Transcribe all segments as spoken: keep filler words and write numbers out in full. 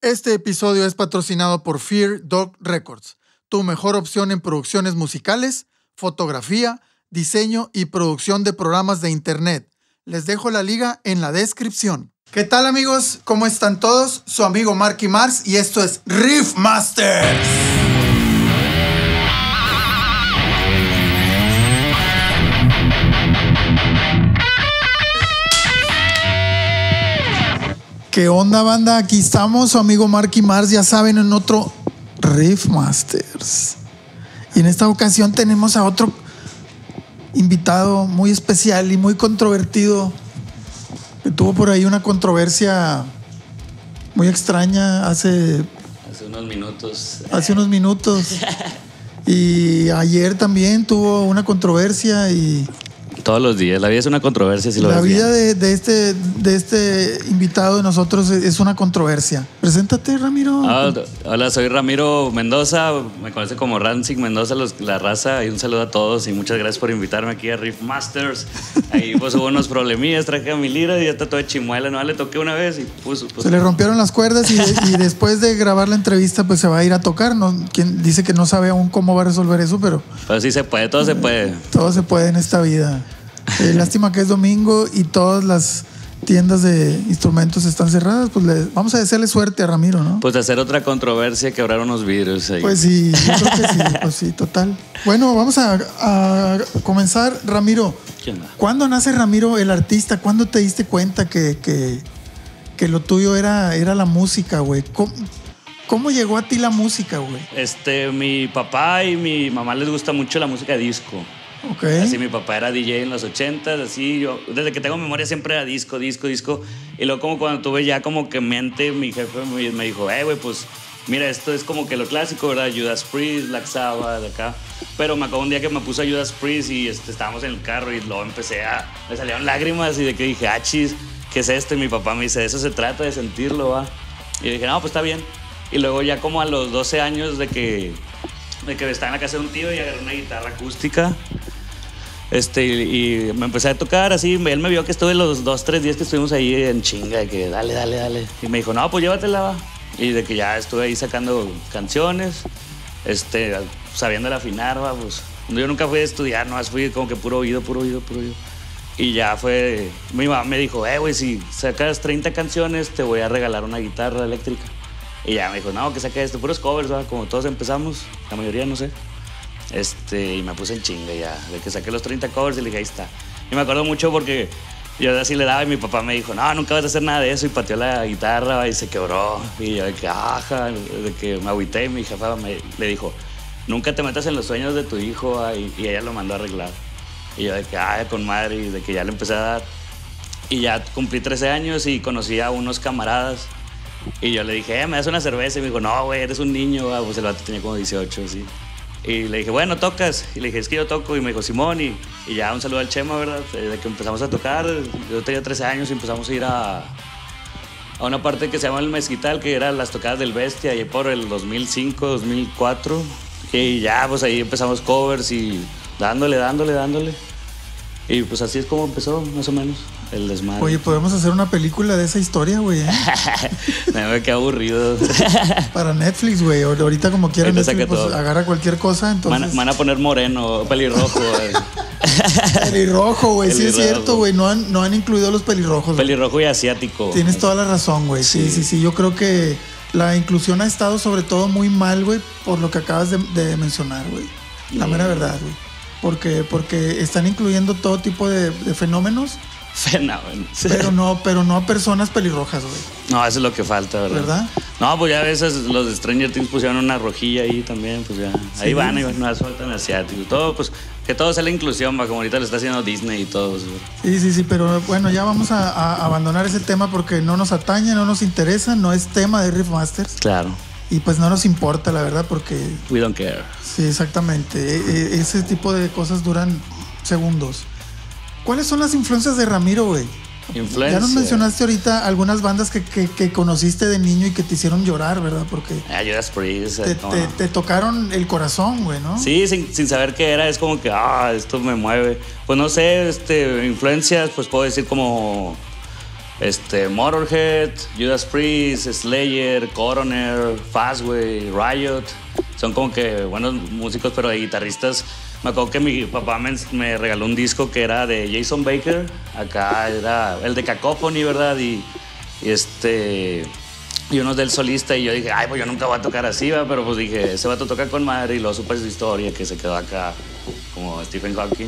Este episodio es patrocinado por Fear Dog Records, tu mejor opción en producciones musicales, fotografía, diseño y producción de programas de internet. Les dejo la liga en la descripción. ¿Qué tal, amigos? ¿Cómo están todos? Su amigo Marky Mars y esto es Riff Masters. ¿Qué onda, banda? Aquí estamos, su amigo Marky Mars, ya saben, en otro Riff Masters. Y en esta ocasión tenemos a otro invitado muy especial y muy controvertido, que tuvo por ahí una controversia muy extraña hace... Hace unos minutos. Hace unos minutos. Y ayer también tuvo una controversia y... Todos los días. La vida es una controversia. Si lo La ves vida bien. de, de, este, de este invitado de nosotros es una controversia. Preséntate, Ramiro. Ah, hola, soy Ramiro Mendoza. Me conocen como Rancid Mendoza, los, la raza. Y un saludo a todos. Y muchas gracias por invitarme aquí a Riff Masters. Ahí pues hubo unos problemillas. Traje a mi lira y ya está todo de chimuela. No le toqué una vez y puso. Pues, se le rompieron las cuerdas y, y después de grabar la entrevista pues se va a ir a tocar. ¿No? Quien dice que no sabe aún cómo va a resolver eso, pero... Pero sí se puede, todo se puede. Todo se puede en esta vida. Eh, lástima que es domingo y todas las tiendas de instrumentos están cerradas. Pues le, vamos a desearle suerte a Ramiro, ¿no? Pues de hacer otra controversia, quebrar unos vidrios ahí. Pues sí, yo creo que sí, pues sí, total. Bueno, vamos a, a comenzar, Ramiro. ¿Qué onda? ¿Cuándo nace Ramiro el artista? ¿Cuándo te diste cuenta que, que, que lo tuyo era, era la música, güey? ¿Cómo, ¿Cómo llegó a ti la música, güey? Este, mi papá y mi mamá les gusta mucho la música disco. Okay. Así mi papá era D J en los ochentas, así yo, desde que tengo memoria siempre era disco, disco, disco. Y luego como cuando tuve ya como que mente, mi jefe me, me dijo, eh, güey, pues mira, esto es como que lo clásico, ¿verdad? Judas Priest, Black Sabbath, de acá. Pero me acabó un día que me puse a Judas Priest y este, estábamos en el carro y luego empecé a... Me salieron lágrimas y de que dije, ah, chis, ¿qué es esto? Y mi papá me dice, de eso se trata, de sentirlo, va. Y dije, no, pues está bien. Y luego ya como a los doce años de que, de que estaba en la casa de un tío y agarré una guitarra acústica. Este, y, y me empecé a tocar así, él me vio que estuve los dos, tres días que estuvimos ahí en chinga, de que dale, dale, dale. Y me dijo, no, pues llévatela, va. Y de que ya estuve ahí sacando canciones, este, sabiéndola afinar, va, pues. Yo nunca fui a estudiar, no, fui como que puro oído, puro oído, puro oído. Y ya fue, mi mamá me dijo, eh, güey, si sacas treinta canciones, te voy a regalar una guitarra eléctrica. Y ya me dijo, no, que saque esto, puros covers, va, como todos empezamos, la mayoría, no sé. Este, y me puse en chinga ya, de que saqué los treinta covers y le dije, ahí está. Y me acuerdo mucho porque yo así le daba y mi papá me dijo, no, nunca vas a hacer nada de eso. Y pateó la guitarra y se quebró. Y yo de que, ajá, de que me agüité. Y mi jefa me, le dijo, nunca te metas en los sueños de tu hijo. Y, y ella lo mandó a arreglar. Y yo de que, ay, con madre. Y de que ya le empecé a dar. Y ya cumplí trece años y conocí a unos camaradas. Y yo le dije, eh, ¿me das una cerveza? Y me dijo, no, güey, eres un niño. Pues el vato tenía como dieciocho, así. Y le dije, bueno, ¿tocas? Y le dije, es que yo toco. Y me dijo, Simón. Y, y ya un saludo al Chema, ¿verdad? De que empezamos a tocar, yo tenía trece años y empezamos a ir a, a una parte que se llama El Mezquital, que eran las tocadas del Bestia, y por el dos mil cinco, dos mil cuatro. Y ya, pues ahí empezamos covers y dándole, dándole, dándole. Y pues así es como empezó, más o menos, el desmadre. Oye, podemos hacer una película de esa historia, güey, ¿eh? Me quedé aburrido. Para Netflix, güey. Ahorita como quieran Netflix, pues todo. Agarra cualquier cosa, entonces... Van, van a poner moreno, pelirrojo. Pelirrojo, güey, sí es cierto, güey. No han, no han incluido los pelirrojos. Pelirrojo y asiático. Tienes toda la razón, güey. Sí. sí, sí, sí. Yo creo que la inclusión ha estado sobre todo muy mal, güey, por lo que acabas de, de mencionar, güey. La mera verdad, güey. Porque, porque están incluyendo todo tipo de, de fenómenos. Fenómenos. Pero no, pero no a personas pelirrojas, güey. No, eso es lo que falta, ¿verdad? ¿Verdad? No, pues ya a veces los de Stranger Things pusieron una rojilla ahí también, pues ya. Sí, ahí van, ahí van, no sueltan asiáticos. Todo, pues, que todo sea la inclusión, va, como ahorita lo está haciendo Disney y todo eso. Sí, sí, sí, pero bueno, ya vamos a, a abandonar ese tema porque no nos atañe, no nos interesa, no es tema de Riff Masters. Claro. Y pues no nos importa, la verdad, porque... We don't care. Sí, exactamente. E- ese tipo de cosas duran segundos. ¿Cuáles son las influencias de Ramiro, güey? Influencia. Ya nos mencionaste ahorita algunas bandas que, que, que conociste de niño y que te hicieron llorar, ¿verdad? Porque ah, Judas Priest, te, no, te, no. te tocaron el corazón, güey, ¿no? Sí, sin, sin saber qué era, es como que, ah, esto me mueve. Pues no sé, este, influencias, pues puedo decir como Este, Motorhead, Judas Priest, Slayer, Coroner, Fastway, Riot. Son como que buenos músicos, pero de guitarristas. Me acuerdo que mi papá me, me regaló un disco que era de Jason Baker. Acá era el de Cacophony, ¿verdad? Y, y este... Y uno del solista, y yo dije, ay, pues yo nunca voy a tocar así, ¿va? Pero pues dije, ese vato toca con madre, y luego supe su historia, que se quedó acá como Stephen Hawking.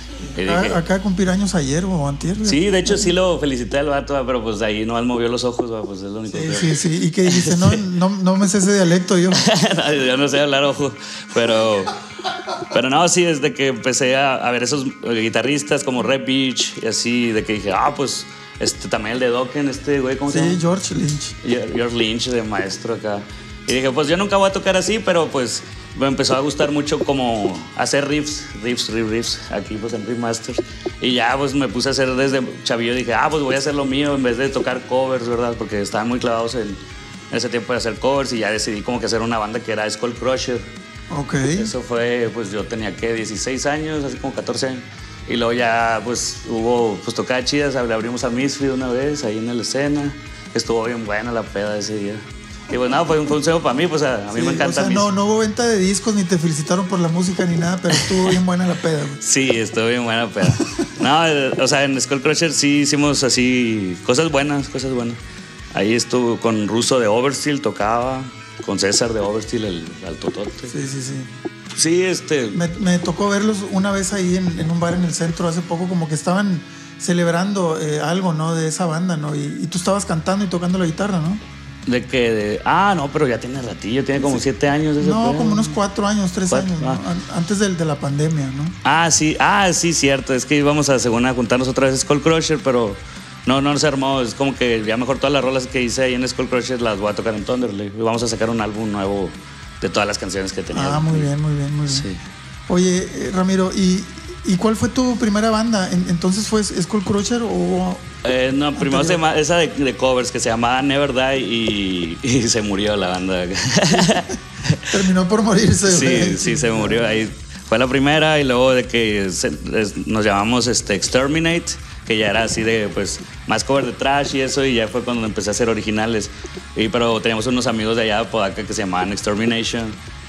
Y acá, dije, acá cumplir años ayer o antier. sí, de hecho sí lo felicité al vato, ¿va? Pero pues ahí nomás movió los ojos, ¿va? Pues es lo único sí, que... Sí, sí, y que dice, no, no, no me sé ese dialecto yo. Yo no sé hablar ojo, pero... Pero no, sí, desde que empecé a, a ver esos guitarristas como Red Beach y así, de que dije, ah, pues... Este, también el de Dokken, este güey, ¿cómo sí, se llama? Sí, George Lynch. George Lynch, de maestro acá. Y dije, pues yo nunca voy a tocar así, pero pues me empezó a gustar mucho como hacer riffs, riffs, riffs, riffs, aquí pues en Riff Masters. Y ya pues me puse a hacer desde chavillo, dije, ah, pues voy a hacer lo mío en vez de tocar covers, ¿verdad? Porque estaban muy clavados en ese tiempo de hacer covers, y ya decidí como que hacer una banda que era Skull Crusher. Ok. Eso fue, pues yo tenía que dieciséis años, así como catorce años. Y luego ya, pues, hubo, pues, tocadas chidas. Abrimos a Misfit una vez, ahí en la escena. Estuvo bien buena la peda ese día. Y pues nada, fue un consejo para mí, pues a, a mí sí, me encanta. O sea, no, no hubo venta de discos, ni te felicitaron por la música, ni nada, pero estuvo bien buena la peda, güey. Sí, estuvo bien buena la peda. No, o sea, en Skull Crusher sí hicimos así cosas buenas, cosas buenas. Ahí estuvo con Russo de Oversteel, tocaba. Con César de Oversteel, el altotote. Sí, sí, sí. Sí, este... Me, me tocó verlos una vez ahí en, en un bar en el centro hace poco, como que estaban celebrando eh, algo, ¿no? De esa banda, ¿no? Y, y tú estabas cantando y tocando la guitarra, ¿no? ¿De qué? De... Ah, no, pero ya tiene ratillo, tiene como sí. siete años. Ese no, pedo. como unos cuatro años, tres ¿Cuatro? años, ¿no? Ah. Antes de, de la pandemia, ¿no? Ah, sí, ah, sí, cierto. Es que íbamos a según a juntarnos otra vez Skull Crusher, pero no, no se armó. Es como que ya mejor todas las rolas que hice ahí en Skull Crusher las voy a tocar en Thunderley. Y vamos a sacar un álbum nuevo de todas las canciones que tenía. Ah, muy bien, muy bien, muy bien. Sí. Oye, eh, Ramiro, ¿y, ¿y cuál fue tu primera banda? ¿Entonces fue Skull Crusher o...? Eh, no, primero se llama, esa de, de covers que se llamaba Never Die y, y se murió la banda. Terminó por morirse. Sí, güey. sí, se murió. Ahí fue la primera, y luego de que se, es, nos llamamos este, Exterminate, que ya era así de, pues, más cover de trash y eso, y ya fue cuando empecé a hacer originales. Y, pero teníamos unos amigos de allá de Podaca que se llamaban Extermination,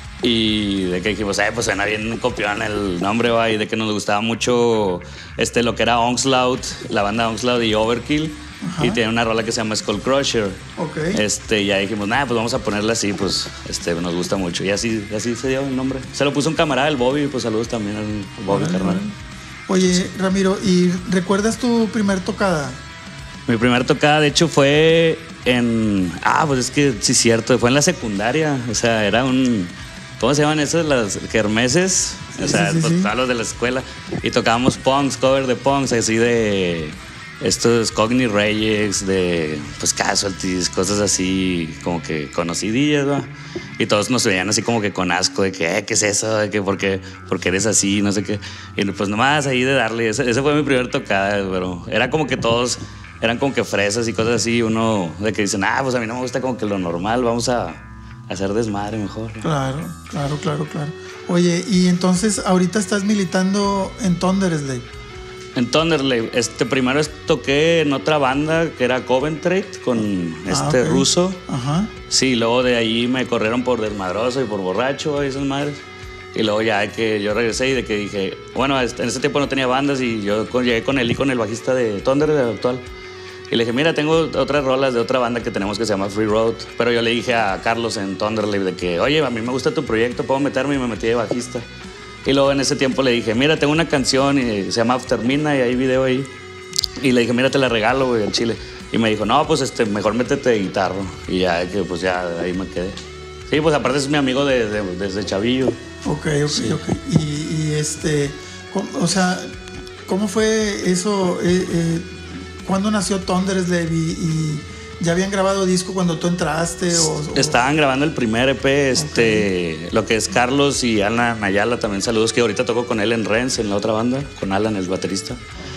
y de que dijimos, eh, pues suena bien copión el nombre, va, y de que nos gustaba mucho este, lo que era Onslaught, la banda Onslaught y Overkill. Ajá. Y tiene una rola que se llama Skull Crusher. Okay. Este, y ya dijimos, nada, pues vamos a ponerla así, pues este, nos gusta mucho. Y así, así se dio el nombre. Se lo puso un camarada, el Bobby, pues saludos también al Bobby, vale, carnal. Vale. Oye, Ramiro, ¿y recuerdas tu primer tocada? Mi primer tocada, de hecho, fue en... Ah, pues es que sí es cierto, fue en la secundaria. O sea, era un... ¿Cómo se llaman esas? Las kermeses. Sí, o sea, sí, sí, pues, sí. todos los de la escuela. Y tocábamos punks, cover de punks, así de... Estos Cogni Reyes, de pues Casualties, cosas así como que conocidillas, ¿no? Y todos nos veían así como que con asco de que, eh, ¿qué es eso? De que, ¿por qué, por qué eres así? No sé qué. Y pues nomás ahí de darle, esa, esa fue mi primer tocada, pero era como que todos eran como que fresas y cosas así. Uno de que dicen, ah, pues a mí no me gusta como que lo normal, vamos a, a hacer desmadre mejor, ¿no? Claro, claro, claro, claro. Oye, y entonces ahorita estás militando en Thunderslave. En Thunderley, este, primero toqué en otra banda que era Coventry con este ah, okay. ruso. Ajá. Sí, luego de ahí me corrieron por desmadroso y por borracho y esas madres. Y luego ya que yo regresé y de que dije, bueno, en ese tiempo no tenía bandas y yo llegué con él y con el bajista de Thunder, el actual. Y le dije, mira, tengo otras rolas de otra banda que tenemos que se llama Free Road. Pero yo le dije a Carlos en Thunderley de que, oye, a mí me gusta tu proyecto, ¿puedo meterme? Y me metí de bajista. Y luego en ese tiempo le dije, mira, tengo una canción y se llama After Midnight y hay video ahí. Y le dije, mira, te la regalo, güey, al chile. Y me dijo, no, pues este, mejor métete de guitarra. Y ya, que pues ya ahí me quedé. Sí, pues aparte es mi amigo de, de, desde chavillo. Ok, ok, sí. ok. Y, y este, o sea, ¿cómo fue eso? Eh, eh, ¿Cuándo nació Thunderslave y, y ya habían grabado disco cuando tú entraste? O, o... Estaban grabando el primer E P, este, okay. Lo que es Carlos y Alan Ayala, también saludos, que ahorita toco con él en Renz, en la otra banda, con Alan, el baterista.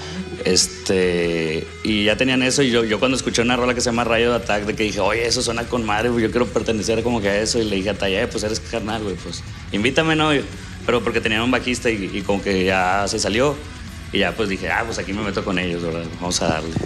Este, y ya tenían eso, y yo, yo cuando escuché una rola que se llama Rayo de Attack, de que dije, oye, eso suena con madre, yo quiero pertenecer como que a eso, y le dije a Taya, pues eres carnal, güey, pues invítame, ¿no? Pero porque tenían un bajista y, y como que ya se salió, y ya pues dije, ah, pues aquí me meto con ellos, ¿verdad? Vamos a darle.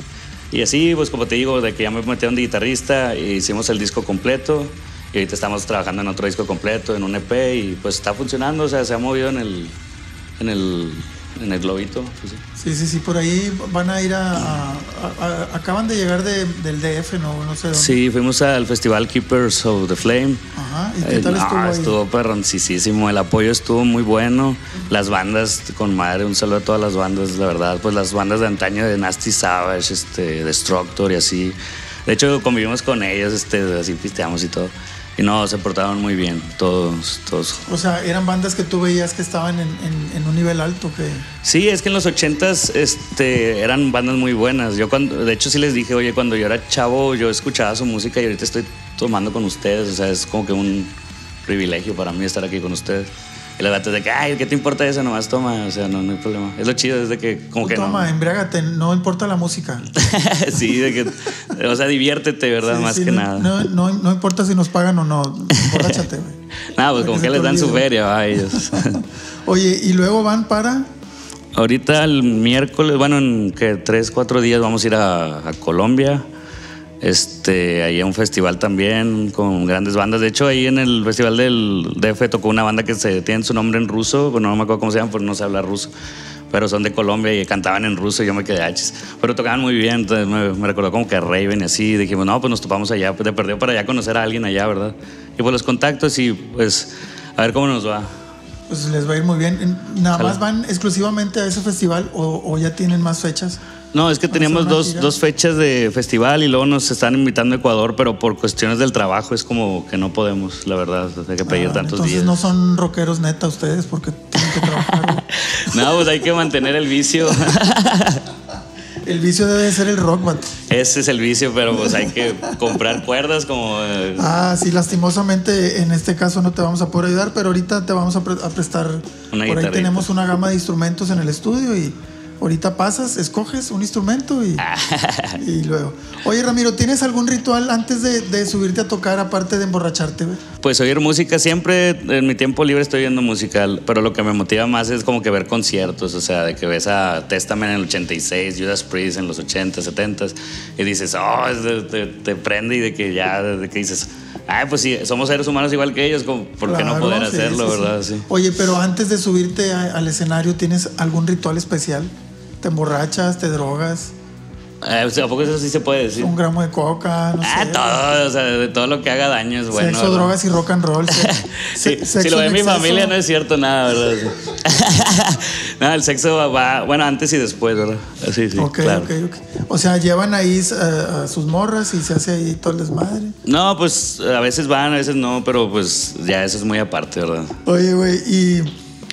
Y así, pues como te digo, de que ya me metieron de guitarrista, e hicimos el disco completo. Y ahorita estamos trabajando en otro disco completo, en un E P, y pues está funcionando, o sea, se ha movido en el, en el, en el globito. Pues sí. Sí, sí, sí, por ahí van a ir a... a, a, a acaban de llegar de, del D F, ¿no? No sé dónde. Sí, fuimos al festival Keepers of the Flame. Ajá, ¿y qué tal eh, estuvo no, ahí? Estuvo perroncísimo, el apoyo estuvo muy bueno, las bandas con madre, un saludo a todas las bandas, la verdad, pues las bandas de antaño de Nasty Savage, este, Destructor y así. De hecho, convivimos con ellas, este, así pisteamos y todo. Y no, se portaron muy bien, todos, todos. O sea, eran bandas que tú veías que estaban en, en, en un nivel alto, que... Sí, es que en los ochentas este, eran bandas muy buenas. Yo cuando, de hecho sí les dije, oye, cuando yo era chavo yo escuchaba su música y ahorita estoy tomando con ustedes. O sea, es como que un privilegio para mí estar aquí con ustedes. Y los gatos de que, ay, ¿qué te importa eso? Nomás toma, o sea, no, no hay problema. Es lo chido, es de que como Tú que toma, no. embriágate, no importa la música. Sí, de que, o sea, diviértete, ¿verdad? Sí, Más sí, que no, nada. No, no, no importa si nos pagan o no, emborráchate, güey. Nada, pues Para como que que se les te dan su olvide. feria a ellos. Oye, y luego van para... Ahorita el miércoles, bueno, en que tres, cuatro días vamos a ir a, a Colombia. Este, ahí a un festival también con grandes bandas. De hecho, ahí en el festival del D F tocó una banda que se tiene su nombre en ruso, bueno, no me acuerdo cómo se llama, porque no sé hablar ruso. Pero son de Colombia y cantaban en ruso y yo me quedé hachis. Pero tocaban muy bien, entonces me, me recordó como que Raven y así. Dijimos, no, pues nos topamos allá, pues te perdió para allá conocer a alguien allá, ¿verdad? Y pues los contactos y pues a ver cómo nos va. Pues les va a ir muy bien. ¿Nada Ojalá. más van exclusivamente a ese festival o, o ya tienen más fechas? No, es que ¿Van a teníamos hacer una dos, gira? dos fechas de festival y luego nos están invitando a Ecuador, pero por cuestiones del trabajo es como que no podemos, la verdad, hay que pedir Ah, tantos entonces días. no son rockeros neta ustedes porque tienen que trabajar. güey. No, pues hay que mantener el vicio. El vicio debe ser el rock, vato. Ese es el vicio, pero pues hay que comprar cuerdas como... eh, Ah, sí, lastimosamente en este caso no te vamos a poder ayudar, pero ahorita te vamos a, pre- a prestar. Una Por ahí guitarrita. tenemos una gama de instrumentos en el estudio y ahorita pasas, escoges un instrumento y, y luego. Oye, Ramiro, ¿tienes algún ritual antes de, de subirte a tocar aparte de emborracharte, güey? Pues oír música, siempre en mi tiempo libre estoy viendo música, pero lo que me motiva más es como que ver conciertos, o sea, de que ves a Testament en el ochenta y seis, Judas Priest en los ochenta, setenta y dices, oh, es de- te, te prende y de que ya, de que dices, ay, pues sí, somos seres humanos igual que ellos, como, ¿por qué no Claro, poder sí, hacerlo, sí, sí. verdad? Sí. Oye, pero antes de subirte a- al escenario, ¿tienes algún ritual especial? ¿Te emborrachas, te drogas? Eh, o sea, ¿a poco eso sí se puede decir? ¿Un gramo de coca? No Ah, sé. todo, o sea, de todo lo que haga daño es bueno. Sexo, ¿verdad? drogas y rock and roll. Se- Sí, se- si sexo lo ve en mi exceso. familia no es cierto nada, ¿verdad? No, el sexo va, va- bueno, antes y después, ¿verdad? Sí, sí, Ok, claro. ok, ok. O sea, llevan ahí a, a sus morras y se hace ahí todo el desmadre. No, pues a veces van, a veces no, pero pues ya eso es muy aparte, ¿verdad? Oye, güey, y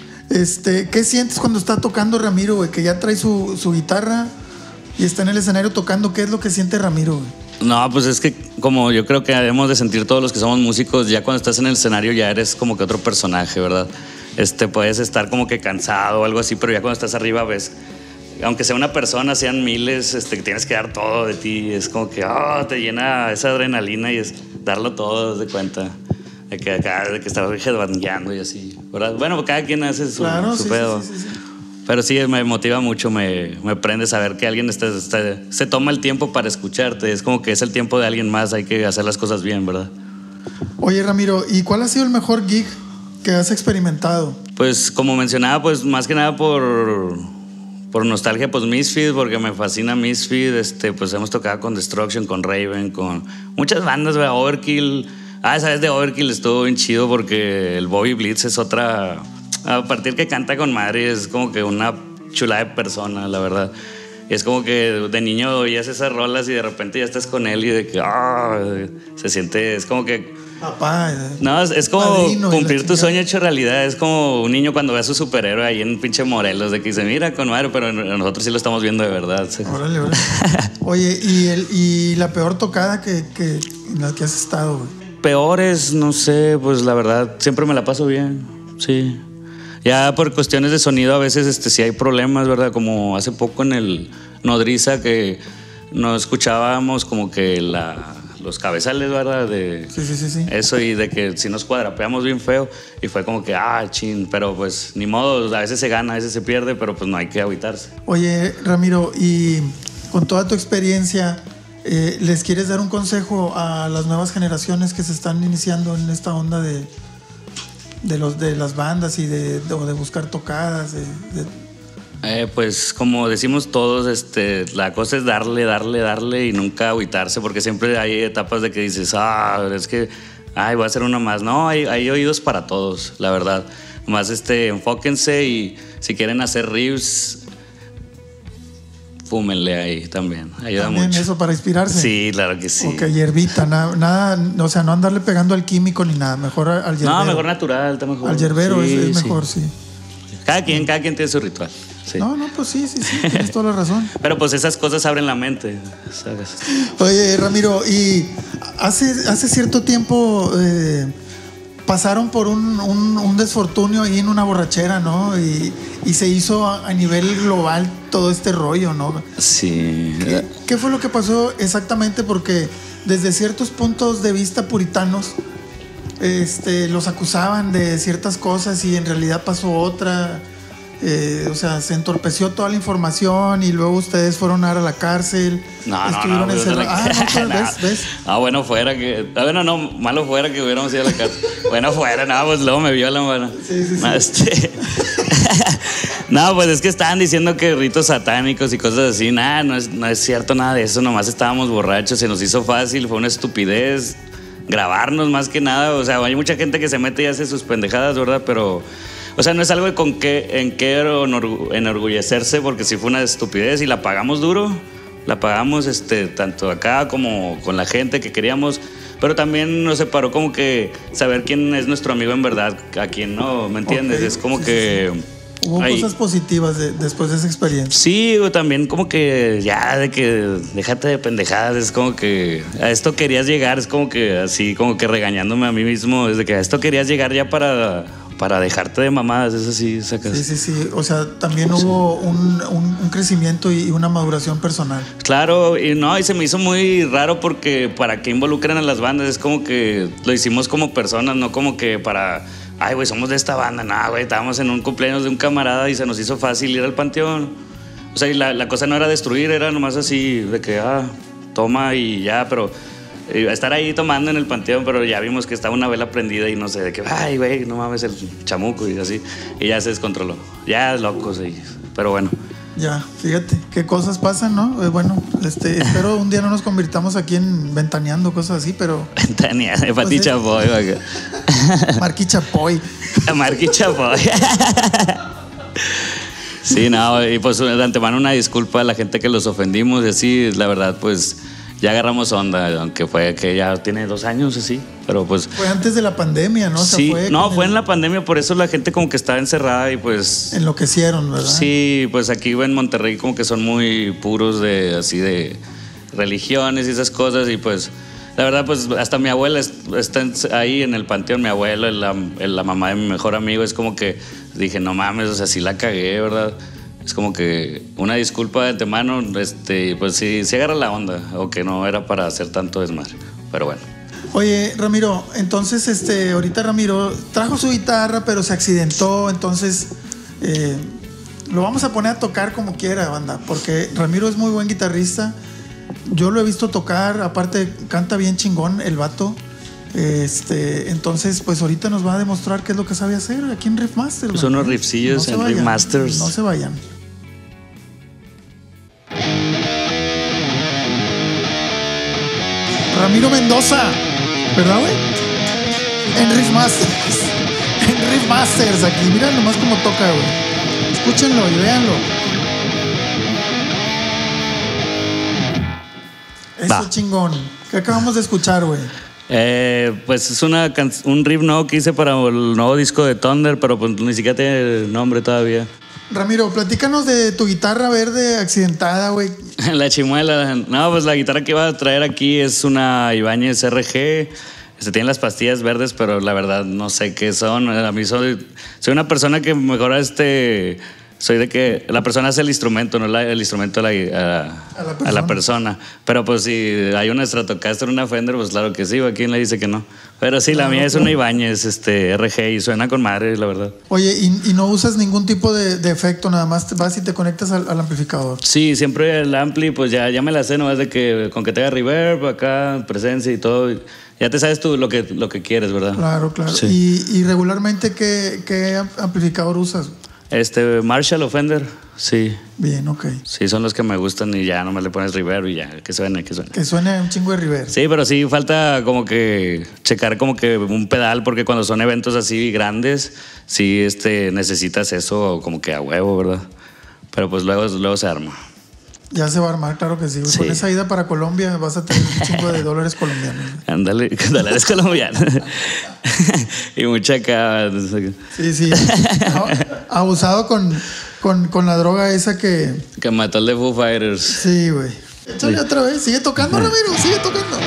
este, ¿qué sientes cuando está tocando Ramiro, güey? Que ya trae su, su guitarra y está en el escenario tocando. ¿Qué es lo que siente Ramiro, güey? No, pues es que como yo creo que debemos de sentir todos los que somos músicos, ya cuando estás en el escenario ya eres como que otro personaje, ¿verdad? Este, puedes estar como que cansado o algo así, pero ya cuando estás arriba ves, aunque sea una persona, sean miles, este, tienes que dar todo de ti. Es como que oh, te llena esa adrenalina y es darlo todo, haz de cuenta. De que acá, de que estás headbangueando y así, ¿verdad? Bueno, cada quien hace su, Claro, su sí, pedo. sí, sí, sí, sí. Pero sí, me motiva mucho, me, me prende saber que alguien está, está- se toma el tiempo para escucharte. Es como que es el tiempo de alguien más, hay que hacer las cosas bien, ¿verdad? Oye, Ramiro, ¿y cuál ha sido el mejor gig que has experimentado? Pues como mencionaba, pues más que nada por, por nostalgia, pues Misfit, porque me fascina Misfit. Este, pues hemos tocado con Destruction, con Raven, con muchas bandas, ¿verdad? Overkill. Ah, sabes, de Overkill estuvo bien chido porque el Bobby Blitz es otra... A partir que canta con madre es como que una chulada de persona, la verdad. Y es como que de niño oías esas rolas y de repente ya estás con él y de que ah, se siente, es como que Papá. no, es, es como Padrino y cumplir la tu chingada. sueño hecho realidad. Es como un niño cuando ve a su superhéroe ahí en pinche Morelos, de que dice, mira, con madre, pero nosotros sí lo estamos viendo de verdad. Sí. Órale, órale. Oye, ¿y, el, y la peor tocada que, que, en la que has estado, güey? Peores, no sé, pues la verdad, siempre me la paso bien, sí. Ya por cuestiones de sonido a veces este, sí hay problemas, ¿verdad? Como hace poco en el Nodriza que no escuchábamos como que la, los cabezales, ¿verdad? De Sí, sí, sí, sí. eso y de que si nos cuadrapeamos bien feo y fue como que, ah, chin, pero pues ni modo, a veces se gana, a veces se pierde, pero pues no hay que agüitarse. Oye, Ramiro, ¿y con toda tu experiencia, eh, ¿les quieres dar un consejo a las nuevas generaciones que se están iniciando en esta onda de, de, los, de las bandas y de, de, de buscar tocadas? De, de... Eh, pues como decimos todos, este, la cosa es darle, darle, darle y nunca agüitarse, porque siempre hay etapas de que dices, ah, es que, ay, voy a hacer una más. No, hay, hay oídos para todos, la verdad. Más este, enfóquense y si quieren hacer riffs, fúmenle ahí también, ayuda ¿También mucho. eso para inspirarse? Sí, claro que sí. Ok, hierbita, nada, nada, o sea, no andarle pegando al químico ni nada, mejor al yerbero. No, mejor natural, está mejor. Al yerbero sí, es, es sí. mejor, sí. Cada quien, cada quien tiene su ritual. Sí. No, no, pues sí, sí, sí, tienes toda la razón. Pero pues esas cosas abren la mente, ¿sabes? Oye, Ramiro, y hace, hace cierto tiempo eh, pasaron por un, un, un desfortunio ahí en una borrachera, ¿no? Y, y se hizo a, a nivel global todo este rollo, ¿no? Sí. ¿Qué, ¿Qué fue lo que pasó exactamente? Porque desde ciertos puntos de vista puritanos, este, los acusaban de ciertas cosas y en realidad pasó otra. Eh, o sea, se entorpeció toda la información y luego ustedes fueron a dar a la cárcel. No, estuvieron no, no. encerrados. Ah, no, pues, ¿ves? ¿ves? Ah, bueno, fuera que. Ah, bueno, no, malo fuera que hubiéramos ido a la cárcel. Bueno, fuera, no, pues luego me vio la mano. Sí, sí, sí. No, este... no, pues es que estaban diciendo que ritos satánicos y cosas así. Nada, no es, no es cierto nada de eso. Nomás estábamos borrachos, se nos hizo fácil, fue una estupidez. Grabarnos más que nada. O sea, hay mucha gente que se mete y hace sus pendejadas, ¿verdad? Pero. O sea, no es algo con que, en que enorgullecerse, porque sí fue una estupidez y la pagamos duro. La pagamos este, tanto acá como con la gente que queríamos. Pero también nos separó como que saber quién es nuestro amigo en verdad, a quién no, ¿me entiendes? Okay. Es como sí, que... Sí, sí. Hubo hay, cosas positivas de, después de esa experiencia. Sí, también como que ya de que déjate de pendejadas, es como que a esto querías llegar, es como que así, como que regañándome a mí mismo, desde que a esto querías llegar ya para... para dejarte de mamadas, es así, sacas. Sí, sí, sí. O sea, también hubo un, un, un crecimiento y una maduración personal. Claro, y no, y se me hizo muy raro porque para qué involucran a las bandas, es como que lo hicimos como personas, no como que para, ay, güey, somos de esta banda, no, güey, estábamos en un cumpleaños de un camarada y se nos hizo fácil ir al panteón. O sea, y la, la cosa no era destruir, era nomás así, de que, ah, toma y ya, pero... estar ahí tomando en el panteón, pero ya vimos que estaba una vela prendida y no sé, de que, ay, güey, no mames, el chamuco y así. Y ya se descontroló. Ya locos, y, pero bueno. Ya, fíjate, qué cosas pasan, ¿no? Eh, bueno, este, espero un día no nos convirtamos aquí en ventaneando, cosas así, pero... Ventaneando, Pati Chapoy. Marqui Chapoy. Marqui Chapoy. Sí, no, y pues de antemano una disculpa a la gente que los ofendimos y así, la verdad, pues... ya agarramos onda, aunque fue que ya tiene dos años así, pero pues... Fue antes de la pandemia, ¿no? O sea, sí, fue no, fue el... en la pandemia, por eso la gente como que estaba encerrada y pues... enloquecieron, ¿verdad? Sí, pues aquí en Monterrey como que son muy puros de, así de religiones y esas cosas y pues... la verdad, pues hasta mi abuela está ahí en el panteón, mi abuelo, la, la mamá de mi mejor amigo, es como que dije, no mames, o sea, sí la cagué, ¿verdad? Es como que una disculpa de antemano, este, pues sí, sí agarra la onda, o que no era para hacer tanto desmadre, pero bueno. Oye, Ramiro, entonces, este, ahorita Ramiro trajo su guitarra, pero se accidentó, entonces eh, lo vamos a poner a tocar como quiera, banda, porque Ramiro es muy buen guitarrista, yo lo he visto tocar, aparte canta bien chingón el vato, este, entonces, pues ahorita nos va a demostrar qué es lo que sabe hacer aquí en Riff Masters. Pues unos riffcillos no en Riff Masters. No se vayan. Ramiro Mendoza, ¿verdad, güey? En Riff Masters. En Riff Masters, aquí. Mira nomás cómo toca, güey. Escúchenlo y véanlo. Eso Va. Chingón. ¿Qué acabamos de escuchar, güey? Eh, pues es una can- un riff nuevo que hice para el nuevo disco de Thunder, pero pues ni siquiera tiene nombre todavía. Ramiro, platícanos de tu guitarra verde accidentada, güey. La chimuela. No, pues la guitarra que iba a traer aquí es una Ibanez R G. Este, tiene las pastillas verdes, pero la verdad no sé qué son. A mí soy, soy una persona que mejor este, Soy de que la persona hace el instrumento, no la, el instrumento a la, a, A la persona. a la persona. Pero pues si hay una Stratocaster, una Fender, pues claro que sí. ¿A quién le dice que no? Pero sí, la Claro, mía es claro. una Ibanez, este, R G, y suena con madre, la verdad. Oye, ¿y, y no usas ningún tipo de, de efecto? Nada más te vas y te conectas al, al amplificador. Sí, siempre el ampli, pues ya, ya me la sé, no es de que con que tenga reverb acá, presencia y todo. Ya te sabes tú lo que, lo que quieres, ¿verdad? Claro, claro. Sí. ¿Y, y regularmente qué, qué amplificador usas? Este, Marshall o Fender, sí. Bien, ok. Sí, son los que me gustan y ya nomás le pones reverb y ya, que suene, que suene. Que suene un chingo de reverb. Sí, pero sí falta como que checar como que un pedal, porque cuando son eventos así grandes, sí este, necesitas eso como que a huevo, ¿verdad? Pero pues luego, luego se arma. Ya se va a armar, claro que sí. Sí. Con esa ida para Colombia vas a tener un chingo de dólares colombianos. Ándale, dólares colombianos. Y mucha acá. Sí, sí. No, abusado con, con, con la droga esa que... Que mató al de Foo Fighters. Sí, güey. Échale Sí. otra vez. Sigue tocando, Ramiro. Sigue tocando.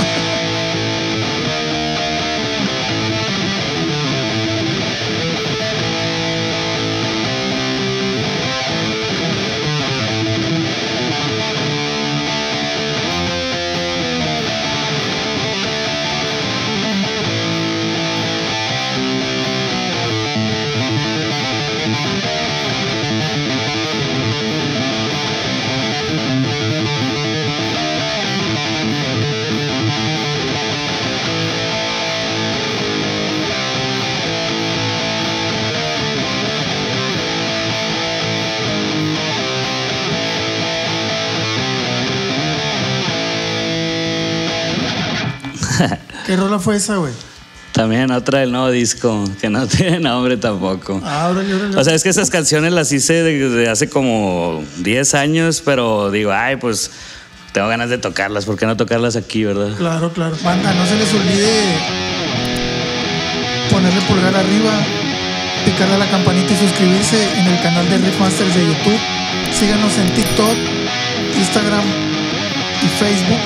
¿Qué rola fue esa, güey? También otra del nuevo disco, que no tiene nombre tampoco. Ah, órale, órale. O sea, es que esas canciones las hice desde hace como diez años, pero digo, ay, pues tengo ganas de tocarlas. ¿Por qué no tocarlas aquí, verdad? Claro, claro. Banda, no se les olvide ponerle pulgar arriba, picarle a la campanita y suscribirse en el canal de Riffmasters de YouTube. Síganos en TikTok, Instagram y Facebook.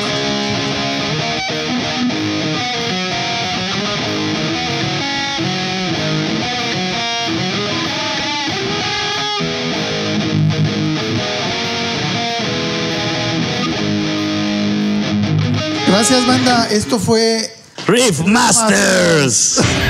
Gracias, banda. Esto fue Riff Masters.